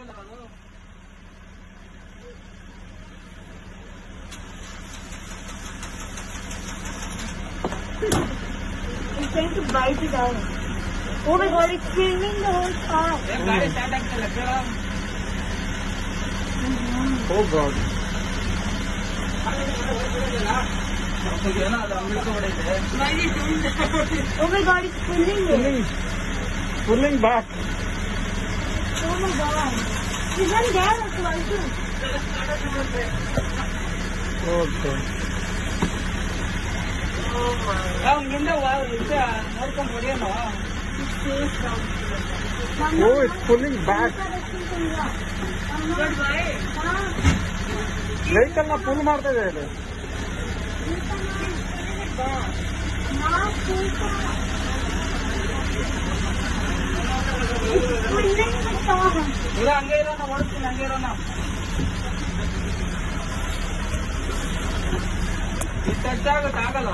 He's trying to bite it out. Oh my god, it's filming the whole car. Oh god. Oh my god, it's pulling it. Pulling back. Oh my god. He's not there also. Okay. Oh, it's pulling back. Vehicle na pull ಮಾಡ್ತಾ ಇದೆ ಇದು. ಹಂಗೆ ಇರೋಣ ಓಡಿಸ್ತೀನಿ ಹಂಗೆ ಇರೋಣ touch ಆಗುತ್ತೆ ಆಗಲ್ಲ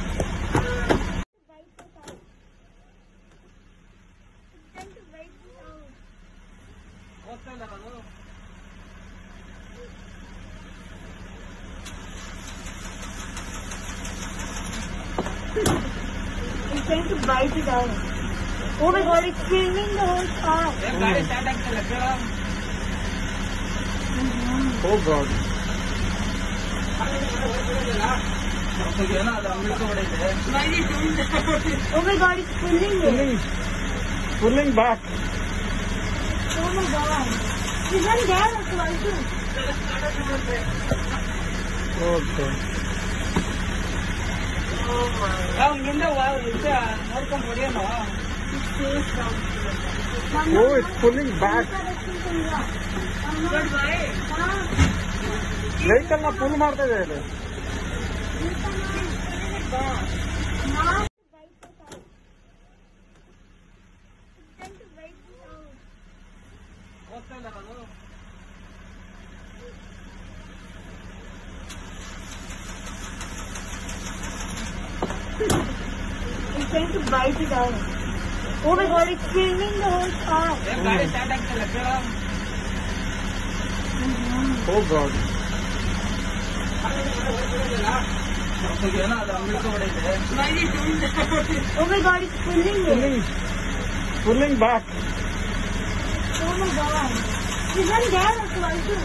ಹೋಗ್ತಾ ಇಲ್ಲ ಅದು He's trying to bite it out. Oh my god, it's filming the whole car. ಗಾಡಿ ಸ್ಟಾರ್ಟ್ ಆಗ್ತಿಲ್ಲ ಕೇಳ Oh god. ಏನೋ ಅದು ಅಂಗಡಿ ಹೊಡೆಯುತ್ತೆ Oh my god, it's pulling it. Pulling back. Oh my god. He's not there also. Okay. ಹಿಂದೆ ನೋಡ್ಕೊಂಡು ಹೊಡೆಯೋಣ Oh, it's pulling back. Vehicle na pull ಮಾಡ್ತಾ ಇದೆ ಇದು. ಹೋಗ್ತಾ ಇಲ್ಲ ಅದು He's trying to bite it out. Oh my god, it's filming the whole car. ಗಾಡಿ start ಆಗ್ತಿಲ್ಲ ಕೇಳ Oh god. ಏನೋ ಅದು ಅಂಗಡಿ ಹೊಡೆಯುತ್ತೆ Oh my god, it's pulling it. Pulling back. Oh my god. He's not there also.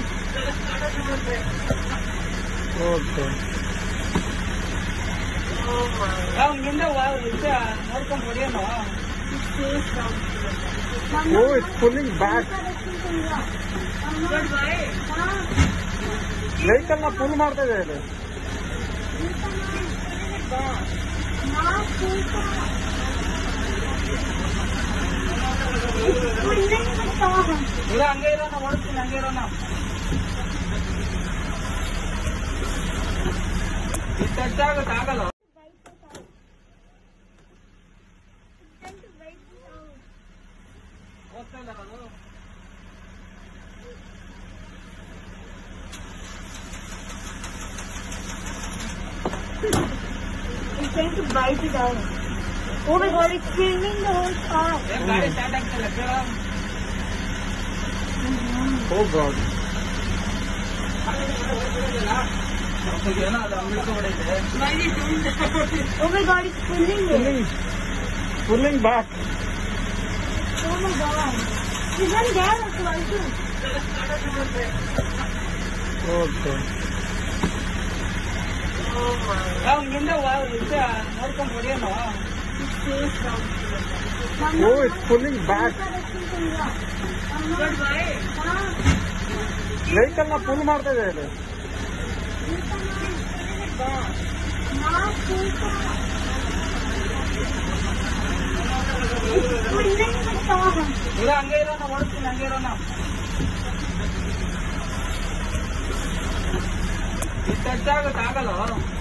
Okay. ಹಿಂದೆ ನೋಡ್ಕೊಂಡು ಹೊಡೆಯೋಣ Oh, it's pulling back. Vehicle na pull ಮಾಡ್ತಾ ಇದೆ ಇದು. ಹಂಗೆ ಇರೋಣ ಓಡಿಸ್ತೀನಿ ಹಂಗೆ ಇರೋಣ ಟಚ್ ಆಗುತ್ತೆ ಆಗಲ್ಲ ಹೋಗ್ತಾ ಇಲ್ಲ ಅದು He's trying to bite it out. Oh my god, it's filming the whole car. ಗಾಡಿ ಸ್ಟಾರ್ಟ್ ಆಗ್ತಿಲ್ಲ ಕೇಳ Oh god. ಏನೋ ಅದು ಅಂಗಡಿ ಹೊಡೆಯುತ್ತೆ Oh my god, it's pulling it. Pulling back. Oh my god. He's not there also. Okay. ಹಿಂದೆ ನೋಡ್ಕೊಂಡು ಹೊಡೆಯೋಣ Oh, it's pulling back. Vehicle na pull ಮಾಡ್ತಾ ಇದೆ ಇದು. ಹಂಗೆ ಇರೋಣ ಓಡಿಸ್ತೀನಿ ಹಂಗೆ ಇರೋಣ ಟಚ್ ಆಗುತ್ತೆ ಆಗಲ್ಲ